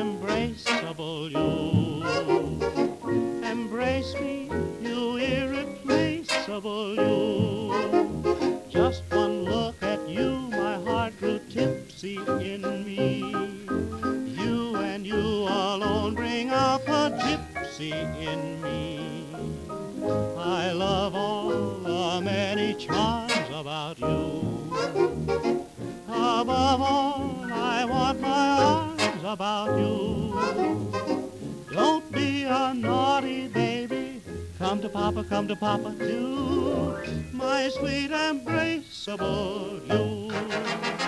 embraceable you. Embrace me, you irreplaceable you. Just one look at you, my heart grew tipsy in me. You and you alone bring out the gypsy in me. I love all the many charms about you. Above all, I want my arms about you. Don't be a naughty baby. Come to Papa, too. My sweet embraceable you.